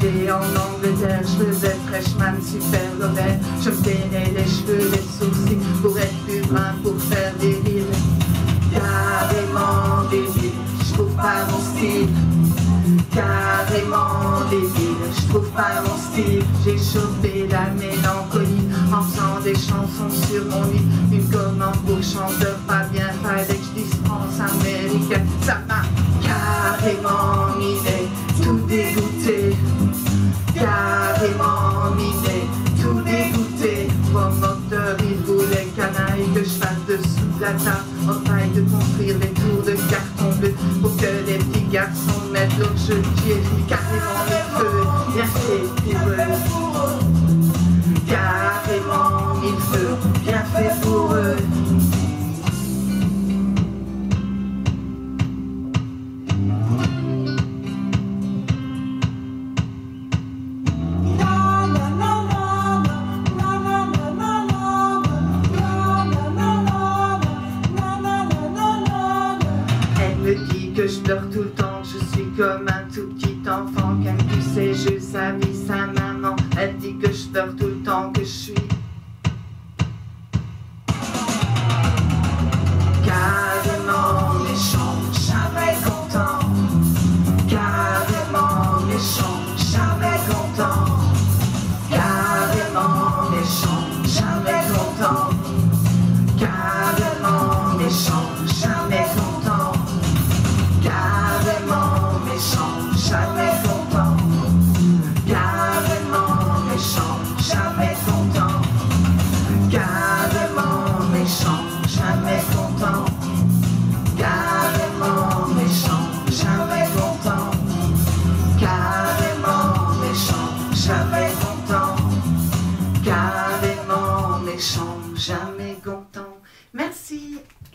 j'étais en Angleterre, je faisais freshman super mauvais. Je me peignais les cheveux, les sourcils pour être plus brun, pour faire des villes. Carrément débile, je trouve pas mon style. Carrément débile, je trouve pas mon style. J'ai chopé la mélancolie en faisant des chansons sur mon lit. Une commande pour chanteur pas bien, fallait que je dise France américaine. Ça m'a carrément miné, tout dégoûté. Carrément miné, tout dégoûté. Promoteur, il voulait canaille que je fasse dessous de la table en taille de construire des tours de carton bleu pour que les petits garçons mettent l'autre jeu. J'ai mis carrément le feu, bien fait pour eux. Carrément mille feux, bien fait pour eux. Que je pleure tout le temps, je suis comme un tout petit enfant qui aime tous ses jeux, sa vie, sa maman. Elle dit que je pleure tout le temps, que je suis carrément méchant, jamais content. Carrément méchant, jamais content. Carrément méchant, jamais content. Carrément méchant, jamais content. Carrément méchant, jamais content. Carrément méchant, jamais content. Carrément méchant, jamais content. Carrément méchant, jamais content. Carrément méchant, jamais content. Carrément méchant, jamais content. Merci.